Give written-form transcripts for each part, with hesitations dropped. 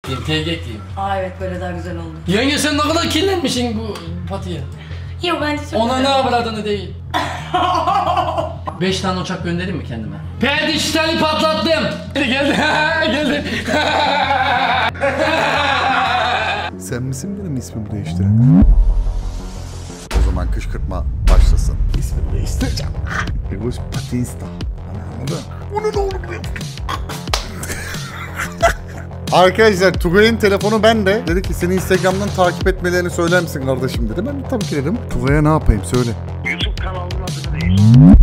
TG ekleyeyim. Aa evet, böyle daha güzel oldu. Yenge sen ne kadar kirlenmişsin bu patiye. Yok bence çok Ona güzel. ne avradını değil. 5 tane uçak göndereyim mi kendime? Perdiştali patlattım. Geldi. Geldi. Sen misin benim ismimi değiştiren? O zaman kışkırtma başlasın. İsmimi değiştireceğim. Egoist Patista. Anladın? Onu da onu biliyorum. Arkadaşlar Tugay'ın telefonu bende. Dedi ki seni Instagram'dan takip etmelerini söyler misin kardeşim dedi. Ben de tabii ki dedim. Tugay'a ne yapayım söyle. YouTube kanalının adını değiş.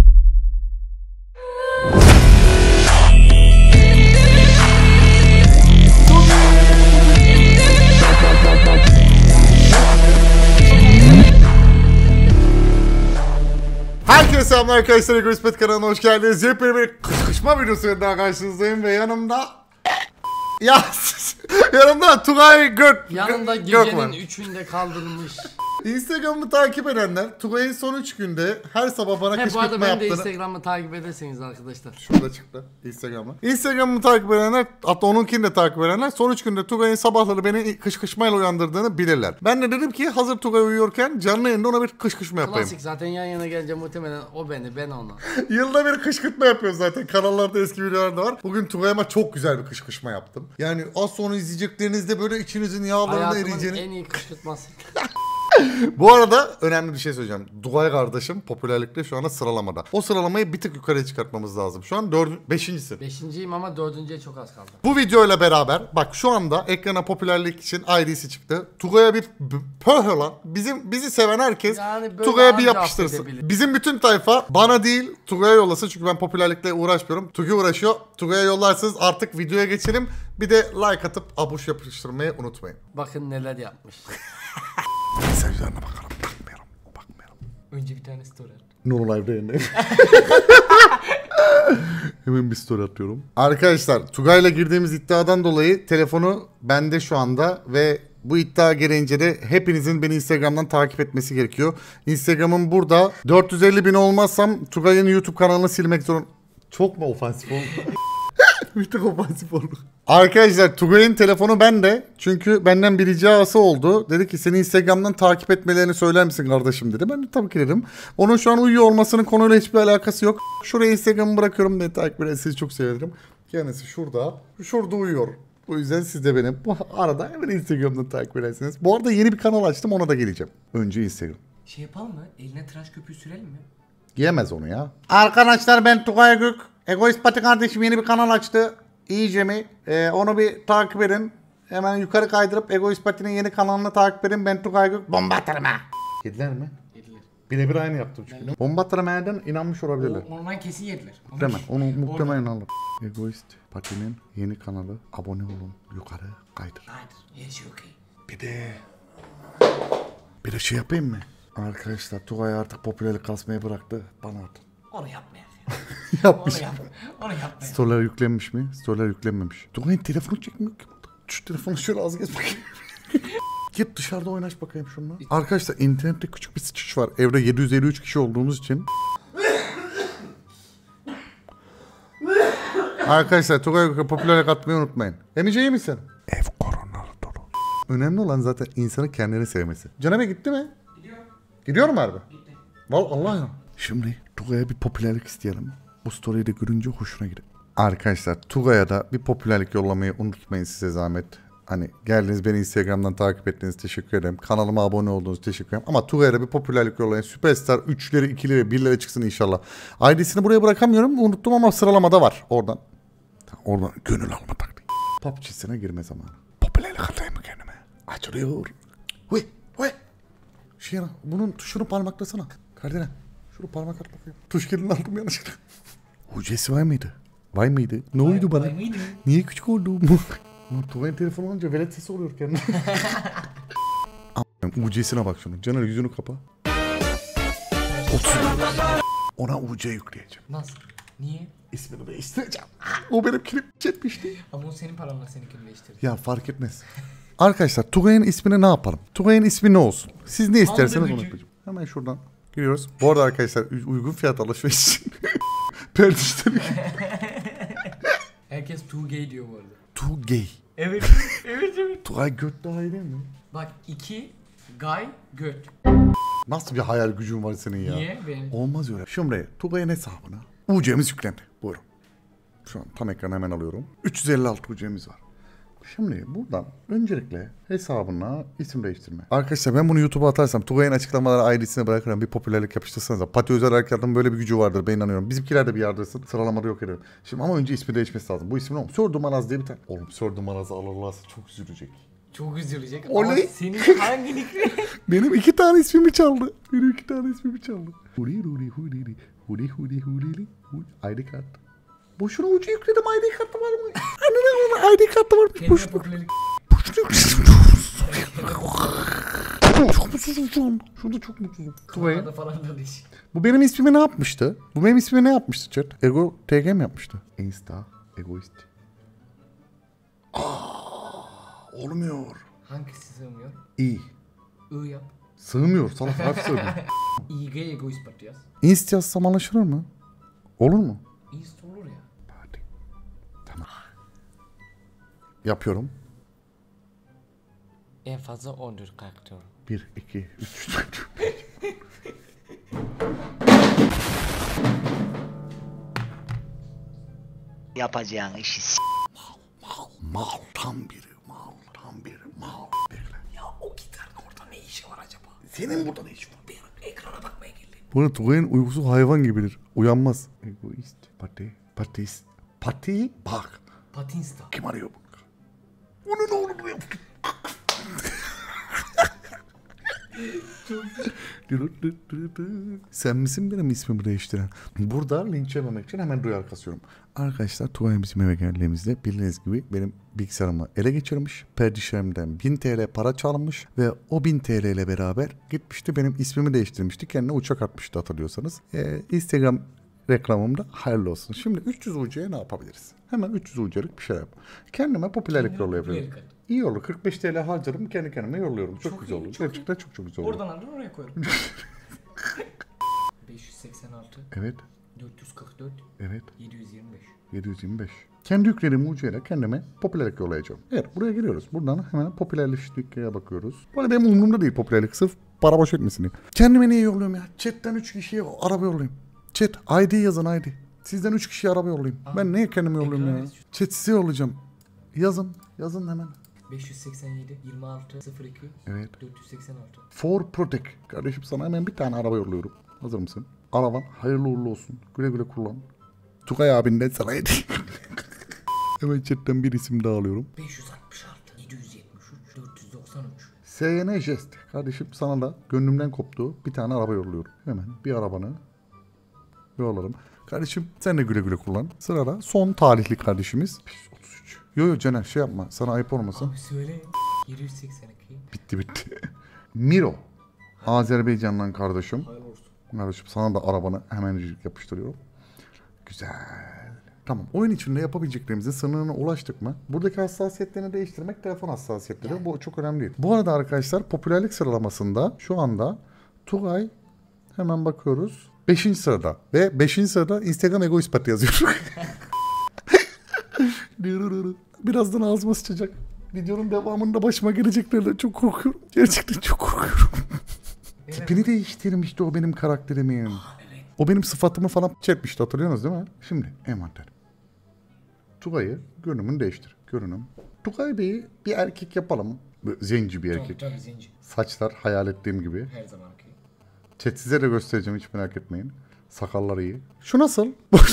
Herkese selamlar arkadaşlar. Egoist Pet kanalına hoş geldiniz. Yepyeni bir kışkırtma videosuyla daha karşınızdayım ve yanımda... yanımda Tugay Gök. Yanında Gökmen. gecenin 3'ünde kaldırılmış. Instagram'ı takip edenler Tugay'ın son 3 günde her sabah bana Bu arada kışkırtma ben de yaptığını... Instagram'ı takip ederseniz arkadaşlar. Şurada çıktı Instagram'ı. Instagram'ı takip edenler, hatta onunkini de takip edenler son 3 günde Tugay'ın sabahları beni kışkırtmayla uyandırdığını bilirler. Ben de dedim ki hazır Tugay uyuyorken canlı yayında ona bir kışkırtma yapayım. Klasik zaten yan yana gelince muhtemelen o beni, ben onu. Yılda bir kışkırtma yapıyoruz zaten. Kanallarda eski videolar da var. Bugün Tugay'ıma çok güzel bir kışkırtma yaptım. Yani az sonra izleyeceklerinizde böyle içinizin yağlarına Hayatımın eriyeceğini... en iyi kışkırtması. Bu arada önemli bir şey söyleyeceğim. Tugay kardeşim popülerlikte şu anda sıralamada. O sıralamayı bir tık yukarıya çıkartmız lazım. Şu an 5.'si. 5.'yim ama 4.'ye çok az kaldı. Bu videoyla beraber bak şu anda ekrana popülerlik için ID'si çıktı. Tugay'a bir lan. Bizi seven herkes Yani böyle Tugay'a bir anca yapıştırsın. affedebilir. Bizim bütün tayfa bana değil Tugay'a yollasın çünkü ben popülerlikle uğraşmıyorum. Tugay uğraşıyor. Tugay'a yollarsınız artık videoya geçelim. Bir de like atıp abuş yapıştırmayı unutmayın. Bakın neler yapmış. Mesajlarına bakalım. Bakmıyorum. Önce bir tane story at. No live'da yayındayım. Hemen bir story atıyorum. Arkadaşlar Tugay'la girdiğimiz iddiadan dolayı telefonu bende şu anda ve bu iddia gereğince de hepinizin beni Instagram'dan takip etmesi gerekiyor. Instagram'ım burada. 450.000 olmazsam Tugay'ın YouTube kanalını silmek zorunda. Çok mu ofansif oldu? Bir tık ofansif oldu. Arkadaşlar Tugay'ın telefonu bende. Çünkü benden bir ricası oldu. Dedi ki seni Instagram'dan takip etmelerini söyler misin kardeşim dedi. Ben de tabii ki dedim. Onun şu an uyuyor olmasının konuyla hiçbir alakası yok. Şuraya Instagram'ı bırakıyorum. Beni takip ederseniz sizi çok sevinirim. Kendisi şurada. Şurada uyuyor. O yüzden siz de beni bu arada hemen Instagram'dan takip edersiniz. Bu arada yeni bir kanal açtım, ona da geleceğim. Önce Instagram. Şey yapalım mı? Eline tıraş köpüğü sürelim mi? Yiyemez onu ya. Arkadaşlar ben Tugay Gök. Egoist Pati kardeşim yeni bir kanal açtı. İyice mi? Onu bir takip edin. Hemen yukarı kaydırıp Egoist Pati'nin yeni kanalını takip edin. Ben Tugay Gök. Bomba atarım ha. Yediler mi? Yediler. Birebir aynı yaptım çünkü. Bomba atarım ha'den inanmış olabilirler. Ondan kesin yediler. Muhtemelen. Onu muhtemelen inanırım. Egoist Pati'nin yeni kanalı. Abone olun. Yukarı kaydır. Hayır. Yes, okay. Bir de şey yapayım mı? Arkadaşlar Tugay artık popülerlik kasmayı bıraktı. Bana atın. Onu yapmayalım. Yapmış. Onu yapmayalım. Storyler yüklenmiş mi? Storyler yüklenmemiş. Tugay'ın telefonu çekmiyor ki. Şu telefonu şöyle az gez bakayım. Git dışarıda oynaş bakayım şununla. Arkadaşlar internette küçük bir sıçış var. Evde 753 kişi olduğumuz için. Arkadaşlar Tugay'a popülerlik atmayı unutmayın. Emice iyi misin? Ev koronalı dolu. Önemli olan zaten insanın kendini sevmesi. Caneme gitti mi? Gidiyor. Gidiyor mu harbi? Gitti. Vallahi Allah ya. Şimdi Tugay'a bir popülerlik isteyelim. Bu story'i de görünce hoşuna gider. Arkadaşlar Tugay'a da bir popülerlik yollamayı unutmayın size zahmet. Hani geldiniz beni Instagram'dan takip ettiğiniz teşekkür ederim. Kanalıma abone olduğunuz teşekkür ederim. Ama Tugay'a da bir popülerlik yollayın. Süperstar 3'leri 2'leri 1'lere çıksın inşallah. ID'sini buraya bırakamıyorum. Unuttum ama sıralamada var oradan. Oradan gönül alma taktiği. PUBG'sine girme zamanı. Popülerlik atayım mı kendime? Açılıyor. Huy. Bunun tuşunu parmaklasana. Kardelen. Şunu parmak at bakayım. Tuş kilidini aldım yanlışlıkla. Ucesi var mıydı? Vay mıydı? Ne oldu bana? mıydı? Niye küçük oldu? Tugay'ın telefonu olunca velet sesi oluyor kendine. Ucesine bak şunu. Caner yüzünü kapa. 30. Ona UC yükleyeceğim. Nasıl? Niye? İsmini değiştireceğim. O benim kilit çetmişti. Ama o senin paranla seninkini değiştirdi. Ya fark etmez. Arkadaşlar Tugay'ın ismini ne yapalım? Tugay'ın ismi ne olsun? Siz ne isterseniz onu yapacağım. Hemen şuradan giriyoruz. Bu arada arkadaşlar uygun fiyat alışveriş için. Perdişten. Herkes too gay diyor bu arada. Tugay. Evet. Evet. Tugay göt daha iyi değil mi? Bak 2 Gay göt. Nasıl bir hayal gücün var senin ya? Niye? Benim. Olmaz öyle. Şimdi Tugay'ın hesabına UC'miz yüklendi. Buyurun. Şu an tam ekranı hemen alıyorum. 356 UC'miz var. Şimdi buradan öncelikle hesabına isim değiştirme. Arkadaşlar ben bunu YouTube'a atarsam Tugay'ın açıklamaları ayrısına bırakırım. Bir popülerlik yapıştırsanız. Pati Özel Harekat'ın böyle bir gücü vardır, ben inanıyorum. Bizimkiler de bir yardırsın. Sıralamada yok ederim. Şimdi ama önce ismi değişmesi lazım. Bu isim ne oldu? Sördumanaz diye bir tane. Oğlum Sördumanaz'ı alırlarsa çok üzülecek. Çok üzülecek. Oley. Ama senin hangi nickle? Benim 2 tane ismimi çaldı. Benim 2 tane ismimi çaldı. Huri huri huri huri huri huri huri ID kart. Boşuna ucu yükledim, ID kartı var mı? Anne ona ID kartı var mı? Kendine Boşuna. popülerlik. Çok mutsuzum şu anda. Şurada çok mutsuzum. Tugay. Kanada falan da değişik. Bu benim ismimi ne yapmıştı? Bu benim ismimi ne yapmıştı chat? Ego TG mi yapmıştı? Insta egoist. Olmuyor. Hangisi sığmıyor? İyi. I yap. Sığmıyor. Salak harf sığmıyor. İG egoist parti yaz. Inst yazsam anlaşılır mı? Olur mu? East olur ya. Hadi. Tamam. Yapıyorum. En fazla 14 karakter. 1, 2, 3, 4. Yapacağın işi Mal tam biri. Mal. Bekle. Ya o gitarın orada ne işi var acaba? Senin burada ne işin var? Bir ekrana bakmaya geldim. Bu arada Tugay'ın uykusu hayvan gibidir. Uyanmaz. Egoist. Pati. Bak. Patinsta. Kim arıyor bunu? Onu ne olur ya? Sen misin benim ismimi değiştiren? Burada linç yememek için hemen duyar kasıyorum. Arkadaşlar Tugay bizim eve geldiğimizde bildiğiniz gibi benim bilgisayarımı ele geçirmiş. Perdişemden 1000 TL para çalmış ve o 1000 TL ile beraber gitmişti benim ismimi değiştirmişti. Kendine uçak atmıştı hatırlıyorsanız. Instagram reklamımda hayırlı olsun. Şimdi 300 UC'ye ne yapabiliriz? Hemen 300 UC'lik bir şey yap. Kendime popülerlik yollayabilirim. İyi olur. 45 TL harcarım. Kendi kendime yolluyorum. Çok güzel olur. Gerçekten çok güzel olur. Oradan alır oraya koyarım. 586. Evet. 444. Evet. 725. 725. Kendi yüklediğim UC'yle kendime popülerlik yollayacağım. Evet, buraya giriyoruz. Buradan hemen popülerlik'e bakıyoruz. Bu arada benim umurumda değil popülerlik. Sırf para boş etmesin diye. Kendime niye yolluyorum ya? Chat'ten 3 kişiye araba yollayayım. Chat ID yazın ID. Sizden 3 kişiye araba yollayayım. Ben niye kendime yolluyorum ya? Chat size yollayacağım. Yazın hemen. 587 26 02 Evet. 486. For Protect. Kardeşim sana hemen bir tane araba yolluyorum. Hazır mısın? Araban hayırlı uğurlu olsun. Güle güle kullan. Tugay abinden sana hediye. Hemen chatten bir isim daha alıyorum. 566 773 493. SYN Jest. Kardeşim sana da gönlümden koptuğu bir tane araba yolluyorum. Hemen bir arabanı yollarım. Kardeşim sen de güle güle kullan. Sırada son talihli kardeşimiz. 533. Yo Caner şey yapma. Sana ayıp olmasın. Abi söyle. 782. Bitti. Miro. Azerbaycan'dan kardeşim. Hayırlı olsun. Kardeşim sana da arabanı hemen yapıştırıyorum. Güzel. Tamam. Oyun içinde yapabileceklerimizin sınırına ulaştık mı? Buradaki hassasiyetlerini değiştirmek telefon hassasiyetleri. Yani. Bu çok önemli değil. Bu arada arkadaşlar popülerlik sıralamasında şu anda Tugay hemen bakıyoruz. 5. sırada. Ve 5. sırada Instagram egoist parti yazıyor. Birazdan ağzıma sıçacak. Videonun devamında başıma geleceklerden çok korkuyorum. Gerçekten çok korkuyorum. Tipini değiştirmişti o benim karakterimin. Evet. O benim sıfatımı falan çekmişti hatırlıyorsunuz değil mi? Şimdi envanter. Tugay'ı görünümünü değiştir. Görünüm. Tugay Bey'i bir erkek yapalım. Böyle zenci bir erkek. Tabii zenci. Saçlar hayal ettiğim gibi. Her zamanki. Chat size de göstereceğim hiç merak etmeyin. Sakalları iyi. Şu nasıl?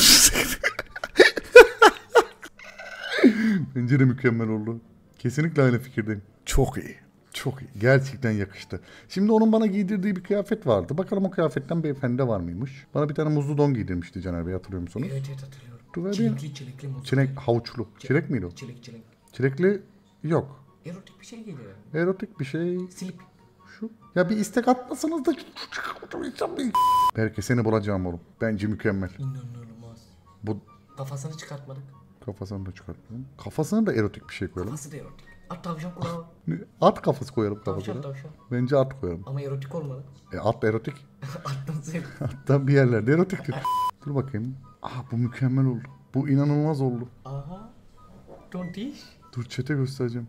Bence de mükemmel oldu. Kesinlikle aynı fikirdeyim. Çok iyi. Çok iyi. Gerçekten yakıştı. Şimdi onun bana giydirdiği bir kıyafet vardı. Bakalım o kıyafetten beyefendi var mıymış? Bana bir tane muzlu don giydirmişti Caner Bey hatırlıyor musunuz? Evet hatırlıyorum. Tugay Çilekli muz. Çilek havuçlu. Çilek miydi o? Çilek. Çilekli yok. Erotik bir şey geliyor. Erotik bir şey. Silip. Şu. Ya bir istek atmasanız da. Belki seni bulacağım oğlum. Bence mükemmel. İnanılmaz. Bu Kafasını çıkartmadık. kafasını da çıkartalım. Kafasına da erotik bir şey koyalım. Kafası da erotik. At tavşan kulağı. At kafası koyalım kafasına. Tavşan. Bence at koyalım. Ama erotik olmadı. At erotik. Attım seni. Hatta bir yerlerde erotiktir. Dur bakayım. Bu mükemmel oldu. Bu inanılmaz oldu. Aha. Tontiş. Dur chat'e göstereceğim.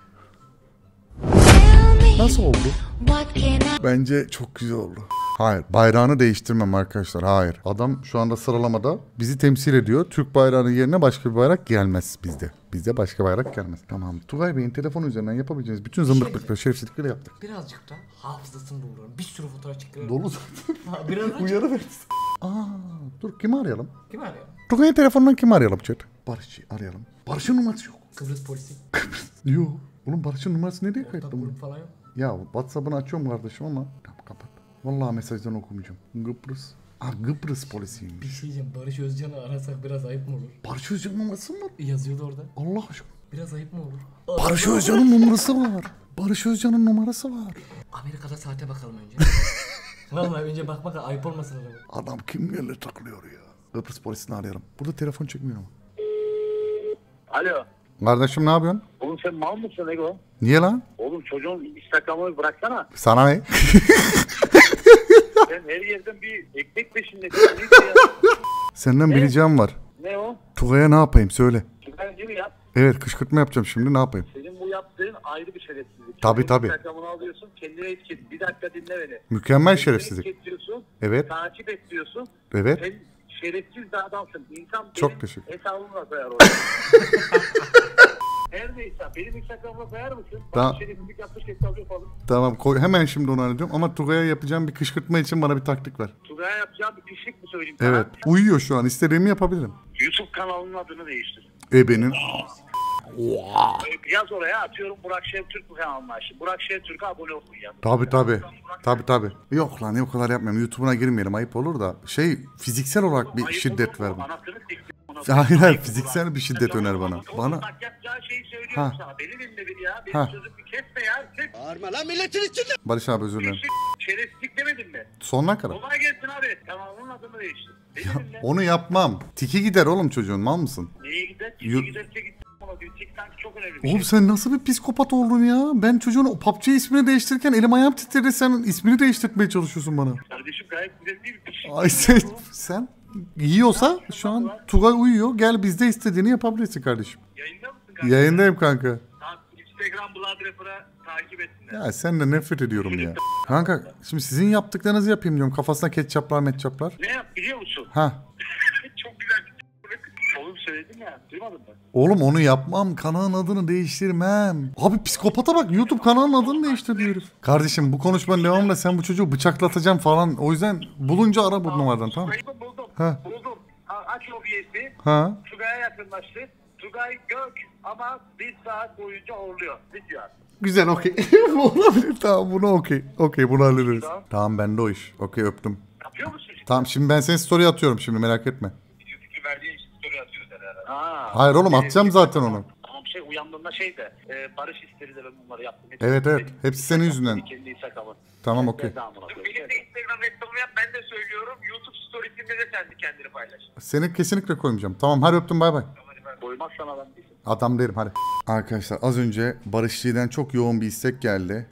Nasıl oldu? Bence çok güzel oldu. Hayır, bayrağını değiştirmem arkadaşlar. Hayır. Adam şu anda sıralamada bizi temsil ediyor. Türk bayrağının yerine başka bir bayrak gelmez bizde. Bizde başka bayrak gelmez. Tamam. Tugay Bey'in telefonu üzerinden yapabileceğiniz bütün zımbırtlıkları, şerefsizlikleri yaptık. Birazcık da hafızasını dolduruyorum. Bir sürü fotoğraf çıkarıyorum. Dolu zaten. Biraz da Uyarı versin. Dur kimi arayalım? kim arıyor? Tugay'ın telefonundan kimi arayalım chat? Barış'ı arayalım. Barış'ın numarası yok. Kıbrıs polisi. Yok. Oğlum Barış'ın numarası nereye Ortak kayıtlı mı? grup falan yok. Ya WhatsApp'ını açıyorum kardeşim ama tamam kapat. Vallahi mesajdan okumayacağım. Kıbrıs. Kıbrıs Bir polisiymiş. şey diyeceğim. Barış Özcan'ı arasak biraz ayıp mı olur? Barış Özcan'ın numarası mı var? Yazıyordu orada. Allah aşkına. Biraz ayıp mı olur? Barış Özcan'ın numarası var. Barış Özcan'ın numarası var. Amerika'da saate bakalım önce. Vallahi önce bakmak ayıp olmasın adamı. Adam kimlerle takılıyor ya? Kıbrıs polisini arayalım. Burada telefon çekmiyor ama. Alo. Kardeşim ne yapıyorsun? Oğlum sen mal mısın Ego? Niye lan? Oğlum çocuğun Instagram'ı bıraksana. Sana ne? Sen her yerden bir ekmek peşindesin. Neyse ya. Senden bir ricam var. Ne o? Tugay'a ne yapayım söyle. Güvenci mi yap? Evet kışkırtma yapacağım şimdi ne yapayım? Senin bu yaptığın ayrı bir şerefsizlik. Tabii, Senin tabii. Instagram'ını alıyorsun kendine etiket. Bir dakika dinle beni. Mükemmel Kendine şerefsizlik. etiketliyorsun. Evet. Takip et diyorsun. Evet. Sen şerefsiz bir adamsın. İnsan Çok benim teşekkür. hesabımla koyar oraya. Her neyse benim Instagram'ıma koyar mısın? Tamam. Bana şerefsizlik yapmış hesabı yapalım. Tamam koy. Hemen şimdi onu arayacağım ama Tugay'a yapacağım bir kışkırtma için bana bir taktik ver. Tugay'a yapacağım bir pişlik mi söyleyeyim sana? Evet. Uyuyor şu an. İstediğimi yapabilirim. YouTube kanalının adını değiştir. Ebenin. Yaz oraya atıyorum Burak Şevtürk bu kanalına şimdi. Burak Şevtürk'e abone olun yani. Tabi. Yok lan o kadar yapmayayım. YouTube'una girmeyelim ayıp olur da. Fiziksel olarak bir Ayıp şiddet olur ver mu? bana. Anasını siktir. Hayır fiziksel bir şiddet öner bana. Bana. Bak yapacağı şeyi söylüyorum Ha. sana. Beni dinle bir ya. Ha. Benim sözümü kesme ya. Barış abi özür dilerim. Şerefsizlik demedin mi? Sonuna kadar. Kolay gelsin abi. Kanalının adını değiştir. Beni dinle. Onu yapmam. Tiki gider oğlum çocuğun mal mısın? Neye gider? Yo- Giderse git. Tik sanki çok önemli bir Oğlum şey. sen nasıl bir psikopat oldun ya? Ben çocuğun o PUBG ismini değiştirirken elim ayağım titredi. Sen ismini değiştirmeye çalışıyorsun bana. Kardeşim gayet güzel değil mi? Bir şey. Ay sen yiyorsa şu an Tugay uyuyor. Gel bizde istediğini yapabilirsin kardeşim. Yayında mısın kanka? Yayındayım kanka. Tamam, Instagram Blood takip etsinler. Ya seninle nefret ediyorum ya. Kanka şimdi sizin yaptıklarınızı yapayım diyorum. Kafasına ketçaplar metçaplar. Ne yap biliyor musun? Ha. Çok güzel bir Oğlum söyledim ya. Duymadın mı? Oğlum onu yapmam. Kanalın adını değiştirmem. Abi psikopata bak. YouTube kanalın adını değiştir diyor herif. Kardeşim bu konuşmanın devamında sen bu çocuğu bıçaklatacağım falan. O yüzden bulunca ara bu numaradan tamam mı? Buldum. Ha. Buldum. Aç OBS'i. Ha. Tugay'a yakınlaştı. Tugay gök ama bir saat boyunca horluyor. Video at. Güzel okey. Olabilir tamam bunu okey. Okey bunu hallederiz. Tamam. Tamam bende o iş. Okey öptüm. Yapıyor musun şimdi? Tamam şimdi ben senin story atıyorum şimdi merak etme. Video fikri verdiğin için story atıyoruz herhalde. Hayır oğlum atacağım zaten onu. Tamam uyandığında Barış istedi de ben bunları yaptım. Evet. Hepsi senin yüzünden. Kendi Instagram'ı. Tamam okey. Benim de Instagram reklamı yap ben de söylüyorum. YouTube storiesinde de sen de kendini paylaş. Seni kesinlikle koymayacağım. Tamam hadi öptüm bay bay. Koymazsan adam değilsin. Adam derim hadi. Arkadaşlar az önce Barışçı'dan çok yoğun bir istek geldi.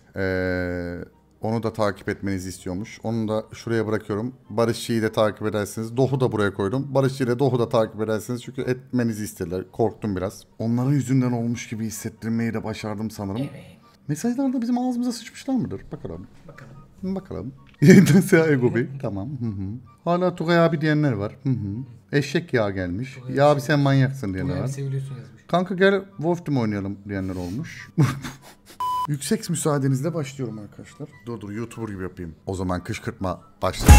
Onu da takip etmenizi istiyormuş. Onu da şuraya bırakıyorum. Barışçı'yı da takip edersiniz. Dohu da buraya koydum. Barışçı'yı da Dohu da takip edersiniz. Çünkü etmenizi istediler. Korktum biraz. Onların yüzünden olmuş gibi hissettirmeyi de başardım sanırım. Evet. Mesajlarda bizim ağzımıza sıçmışlar mıdır? Bakalım. Bakalım. Bakalım. Yeniden Seha Ego Bey. Tamam. Hala Tugay abi diyenler var. Eşek yağı gelmiş. Ya abi sen manyaksın diyenler Tugay var. abi seviliyorsun yazmış. Kanka gel Wolf Team oynayalım diyenler olmuş. Yüksek müsaadenizle başlıyorum arkadaşlar. Dur YouTuber gibi yapayım. O zaman kışkırtma başlasın.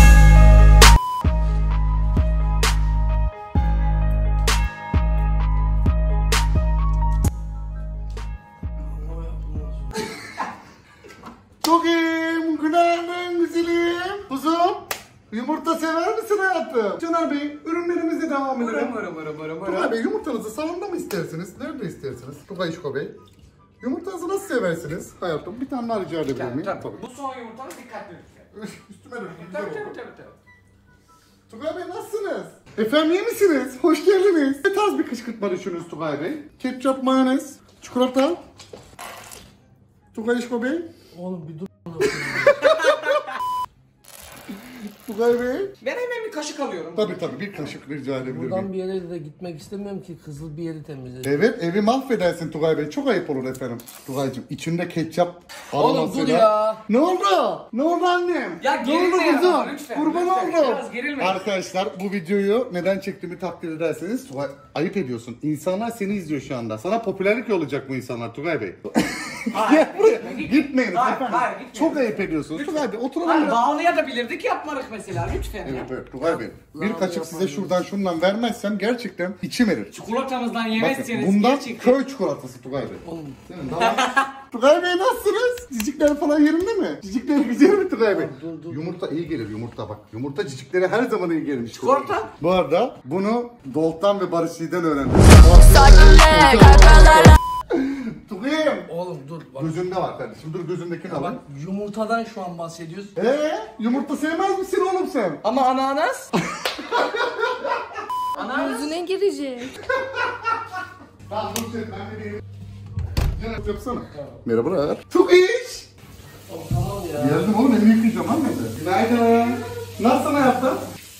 Tugay'ım, günaydın güzelim. Kuzum, yumurta sever misin hayatım? Caner Bey, ürünlerimizle devam edelim. Tugay Bey, yumurtanızı salonda mı istersiniz? Nerede istersiniz? Tugay İşko Bey. Yumurtanızı nasıl seversiniz hayatım? Bir tane daha rica edebilir miyim? Tabii. Bu son yumurtanı dikkatli lütfen. Üstüme dönün. Tabii. Tugay Bey nasılsınız? Efendim iyi misiniz? Hoş geldiniz. Ne tarz bir kışkırtma düşünüyorsunuz Tugay Bey? Ketçap, mayonez, çikolata. Tugay İşko Bey. Oğlum bir dur. Tugay Bey. Ben hemen bir kaşık alıyorum. Tabii bir kaşık rica edebilir Buradan miyim? bir yere de gitmek istemiyorum ki kızıl bir yeri temizledim. Evet evi mahvedersin Tugay Bey. Çok ayıp olur efendim. Tugay'cığım içinde ketçap Oğlum aromasıyla- dur ya. Ne oldu? Ne oldu annem? Ya ne gerilme oldu ya, kızım? lütfen, Kurban lütfen. oldum. Biraz gerilme. Arkadaşlar bu videoyu neden çektiğimi takdir ederseniz Tugay ayıp ediyorsun. İnsanlar seni izliyor şu anda. Sana popülerlik olacak bu insanlar Tugay Bey. Hayır, Gitmeyin Hayır, efendim. hayır, gitmeyin. Çok ayıp ediyorsunuz. Tugay Bey oturalım Hayır, biraz. bağlayabilirdik yapmadık mesela lütfen ya. Evet Tugay Bey. Bir kaşık size şuradan şundan vermezsem gerçekten içim erir. Çikolatamızdan Bakın yemezseniz bundan gerçekten. köy çikolatası Tugay Bey. Senin Tugay Bey nasılsınız? Cicikler falan yerinde mi? Cicikler güzel mi Tugay Bey? Yumurta iyi gelir yumurta bak. Yumurta ciciklere her zaman iyi gelmiş. Çikolata. Bu arada bunu Dolt'tan ve Barış Yiğit'ten öğrendim. Tugay'ım. Oğlum dur bak. Gözünde var kardeşim. Dur gözündekini al. Bak yumurtadan şu an bahsediyoruz. Yumurta sevmez misin oğlum sen? Ama ananas. Yüzüne girecek. Tamam dur sen ben de bir... Canım yapsana. Merhabalar. Çok iyi iş. Tamam ya. Geldim oğlum elini yıkayacağım lan ben de. Günaydın. Nasılsın hayatta?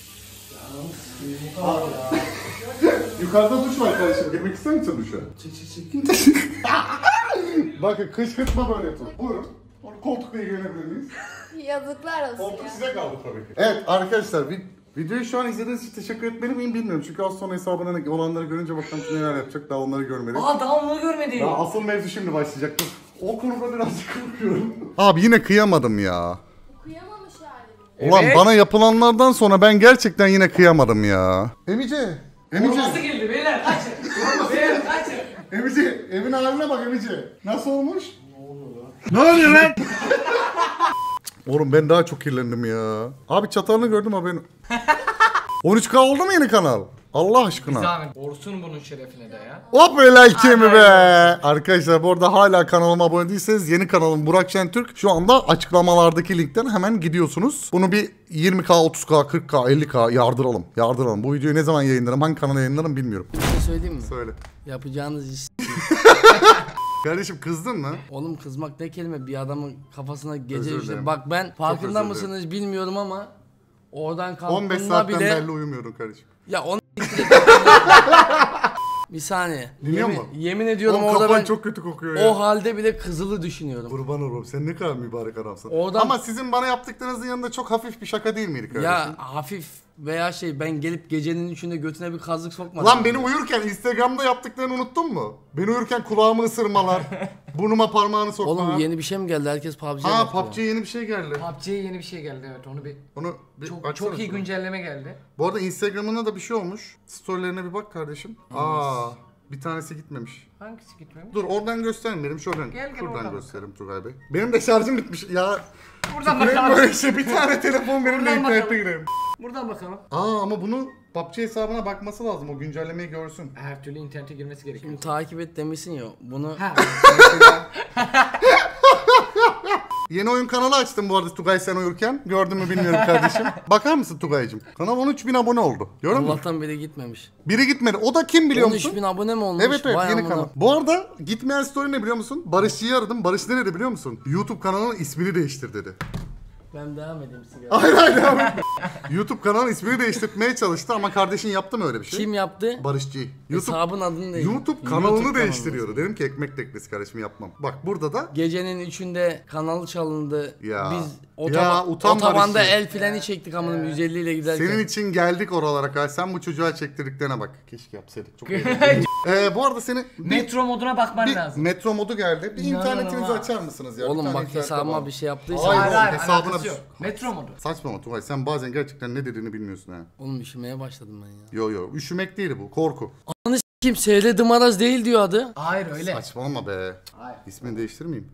Yukarıda duş var kardeşim. Girmek ister misin duşa? Çık. Bakın kışkırtma böyle yapın. Buyurun. Koltukla ilgilenebilir miyiz? Yazıklar olsun Koltuk ya. size kaldı tabii ki. Evet arkadaşlar videoyu şu an izlediğiniz için teşekkür etmeli miyim bilmiyorum. Çünkü az sonra hesabına olanları görünce bakalım neler yapacak. Daha onları görmedik. Daha onu görmedim. Ya asıl mevzu şimdi başlayacak. Dur. O konuda birazcık korkuyorum. Abi yine kıyamadım ya. Kıyamamış halini. Ulan Evet. bana yapılanlardan sonra ben gerçekten yine kıyamadım ya. Emice. Nasıl geldi beyler kaçın. Beyler kaçın. Emice. Evin haline bak Emice. Nasıl olmuş? Ne oluyor lan? Oğlum ben daha çok kirlendim ya. Abi çatalını gördüm haberin. 13K oldu mu yeni kanal? Allah aşkına. Zahmet. Olsun bunun şerefine de ya. Hop helal kemi be. Arkadaşlar bu arada hala kanalıma abone değilseniz yeni kanalım Burak Şentürk. Şu anda açıklamalardaki linkten hemen gidiyorsunuz. Bunu bir 20K, 30K, 40K, 50K yardıralım. Yardıralım. Bu videoyu ne zaman yayınlarım, hangi kanala yayınlarım bilmiyorum. Bir şey söyleyeyim mi? Söyle. Yapacağınız iş. Kardeşim kızdın mı? Oğlum kızmak ne kelime, bir adamın kafasına gece Özür işte. dilerim. Bak ben farkında özür mısınız bilmiyorum ama oradan 15 kalktığımda saatten bile belli uyumuyordun kardeşim. ya onu bir saniye. Dinliyor yemin, musun? yemin ediyorum Oğlum orada kafan ben çok kötü kokuyor ya. o halde bile kızılı düşünüyorum. Kurban olurum. Sen ne kadar mübarek adamsın. Oradan- Ama sizin bana yaptıklarınızın yanında çok hafif bir şaka değil miydi kardeşim? Ya hafif veya ben gelip gecenin üçünde götüne bir kazık sokmadım. Lan beni uyurken Instagram'da yaptıklarını unuttun mu? Beni uyurken kulağımı ısırmalar, burnuma parmağını sokmalar. Oğlum yeni bir şey mi geldi? Herkes PUBG'ye Ha bakıyor. PUBG'ye yeni bir şey geldi. PUBG'ye yeni bir şey geldi evet onu bir Onu bir çok açsana iyi şunu. güncelleme geldi. Bu arada Instagram'ına da bir şey olmuş. Storylerine bir bak kardeşim. Bir tanesi gitmemiş. Hangisi gitmemiş? Dur oradan göstermeyelim. Şuradan, Gel, şuradan oradan göstereyim Turgay Bey. Benim de şarjım bitmiş. Ya Buradan benim bakalım. böyle şey bir tane telefon benim de Buradan internete bakalım. gireyim. Buradan bakalım. Ama bunu PUBG hesabına bakması lazım. O güncellemeyi görsün. Her türlü internete girmesi gerekiyor. Şimdi takip et demişsin ya bunu. Ha. Yeni oyun kanalı açtım bu arada Tugay sen uyurken. Gördün mü bilmiyorum kardeşim. Bakar mısın Tugay'cığım? Kanal 13.000 abone oldu. Gördün mü? Allah'tan biri gitmemiş. Biri gitmedi. O da kim biliyor musun? 13.000 abone mi olmuş? Evet Vay yeni amına. kanal. Bu arada gitmeyen story ne biliyor musun? Barış'ı aradım. Barış ne dedi biliyor musun? YouTube kanalının ismini değiştir dedi. Ben devam edeyim sigara. Hayır devam etme. YouTube kanalının ismini değiştirmeye çalıştı ama kardeşin yaptı mı öyle bir şey? Kim yaptı? Barışçı. YouTube Hesabın adını değil. YouTube kanalını değiştiriyordu. Dedim ki ekmek teknesi kardeşim yapmam. Bak burada da Gecenin 3'ünde kanal çalındı. Ya. Biz Ya, utan otobanda Barış'ı. el freni çektik amınım 150 ile giderken. senin için geldik oralara kadar. Sen bu çocuğa çektirdiklerine bak. Keşke yapsaydık. Çok bu arada seni Metro moduna bakman bir lazım. metro modu geldi. Bir İnanılmaz. internetinizi açar mısınız ya? Bir Oğlum tane bak internet hesabıma bağlı. bir şey yaptıysan. Hayır. hesabına alakası bir- yok. Metro modu. Saçmalama Tugay. Sen bazen gerçekten ne dediğini bilmiyorsun ha. Oğlum üşümeye başladım ben ya. Yo. Üşümek değil bu. Korku. Kim seyredim araz değil diyor adı. Hayır öyle. Saçmalama be. Hayır. İsmini değiştirmeyeyim.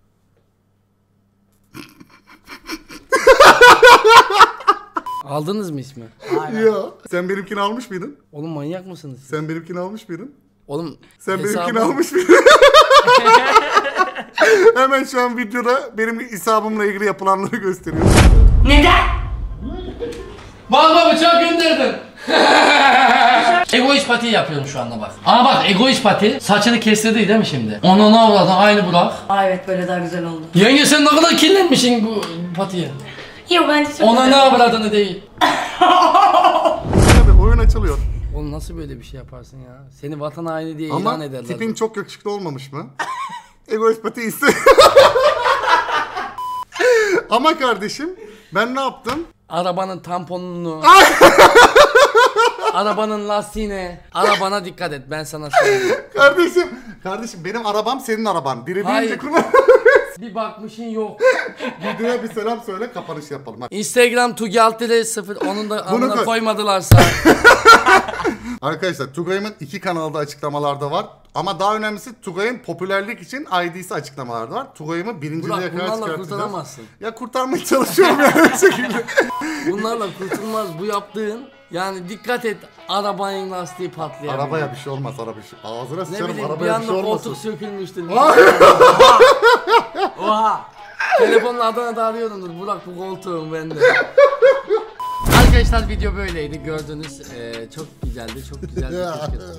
Aldınız mı ismi? Ya. Sen benimkini almış mıydın? Oğlum manyak mısınız siz? Sen benimkini almış mıydın? Oğlum Sen benimkini hesabım- almış mıydın? Hemen şu an videoda benim hesabımla ilgili yapılanları gösteriyorum. Baba bıçağı gönderdim. Egoist pati yapıyorum şu anda bak. Ama bak egoist pati saçını kestirdi değil mi şimdi? Ona ne avradın aynı Burak. Aa evet böyle daha güzel oldu. Yenge sen ne kadar kirlenmişsin bu patiye. Yok bence çok Ona güzel. ne avradını değil. Tabii oyun açılıyor. Oğlum nasıl böyle bir şey yaparsın ya? Seni vatan haini diye ilan Ama ederler. tipin çok yakışıklı olmamış mı? Egoist pati iyisi. Ama kardeşim ben ne yaptım? Arabanın tamponunu. Arabanın lastiğine. Arabana dikkat et, ben sana söyleyeyim. Kardeşim benim arabam senin araban. Biri Hayır. deyince kurban. Bir bakmışın yok. Videoya bir selam söyle, kapanış yapalım. Hadi. Instagram Tugi Altire 0, onun da Bunu anına koy. koymadılarsa. Arkadaşlar Tugay'ımın 2 kanalda açıklamalarda var. Ama daha önemlisi Tugay'ın popülerlik için ID'si açıklamalarda var. Tugay'ımı birinciliğe Burak, kadar bunlarla çıkartacağız. kurtaramazsın. Ya kurtarmaya çalışıyorum yani bir şekilde. Bunlarla kurtulmaz bu yaptığın. Yani dikkat et, arabanın lastiği patlayabilir. Arabaya bir şey olmaz, araba bir şey. Ağzına Ne sıçarım, bileyim, bir arabaya bir şey anda olmasın. koltuk sökülmüştür. Oha. Telefonla Adana'da arıyordumdur. Burak bu koltuğum bende. Arkadaşlar video böyleydi, gördünüz. Çok güzeldi, çok güzeldi. Çok güzel.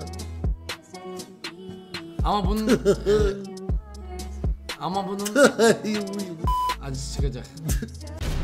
Ama bunun acısı çıkacak.